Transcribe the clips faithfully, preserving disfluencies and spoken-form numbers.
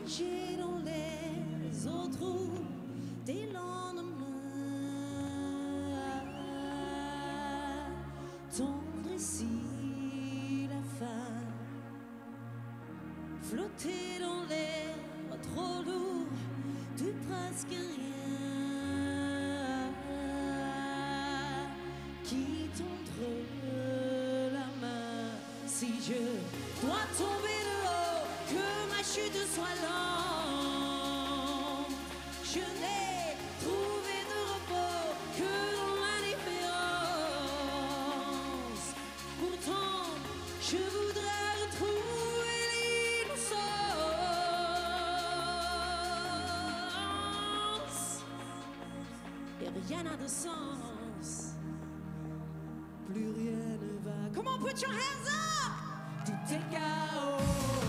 nager dans les autres eaux des lendemains, tendre ici la fin, flotter dans l'air trop lourd de presque rien, qui tendre la main. Si je dois tomber de haut, que ma chute soit lente, je n'ai trouvé de repos que dans l'indifférence. Pourtant, je voudrais retrouver l'innocence. Et rien n'a de sens, plus rien ne va. Come on, put your hands up! Tout est chaos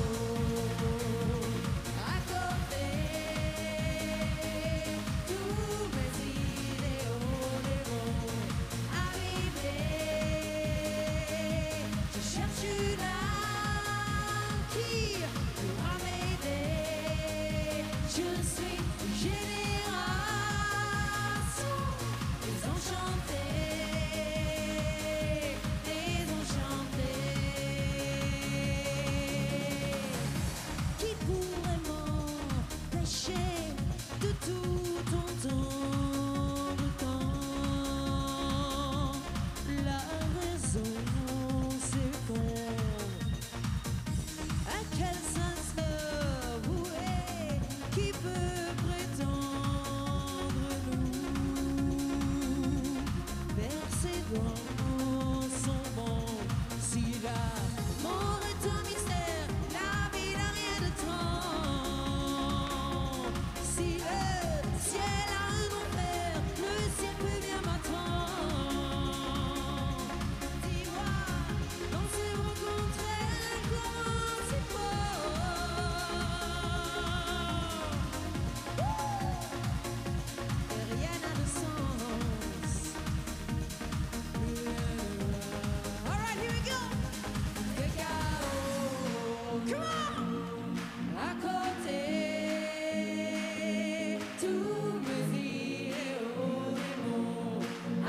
à côté, tous mes idéaux démons arrivés. Je cherche une âme qui pourra m'aider. Je suis génération désenchantée. De tout entendre quand la raison s'effondre. À quel sens le vouer qui peut prétendre nous verser dans son monde? Si la mort est un mystère, la vie n'a rien de temps. Si le ciel a un enfer, le ciel peut bien m'attendre. Dis-moi, dans ces rencontres, comment c'est fort. Et rien n'a de sens, plus rien ne va. All right, here we go. Le chaos, come on. À côté, tous mes idéaux démons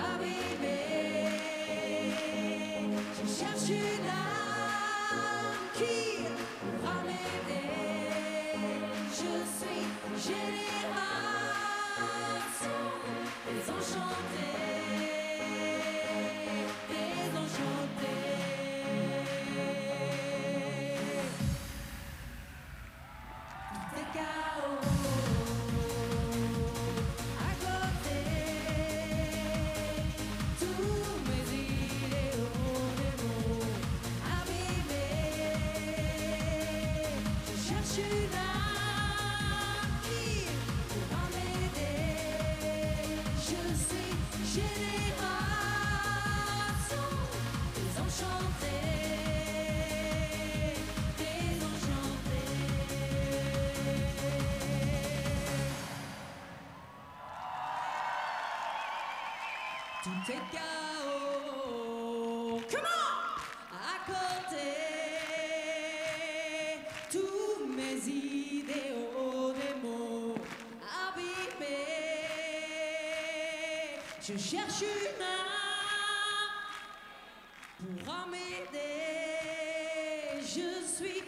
abîmés. Je cherche une âme qui pourra m'aider. Je suis génération désenchantée, désenchantée. Tout est chaos à côté, tous mes idéaux démons abîmés. Je cherche une âme qui pourra m'aider. Je suis génération désenchantée, désenchantée. Tout est chaos, comment? À côté, tous mes idéaux démons abîmés. Je cherche une âme pour m'aider. Je suis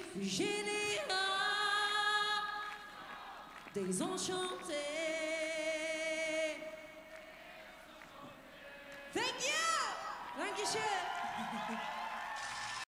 général, désenchanté. Thank you! Dankeschön!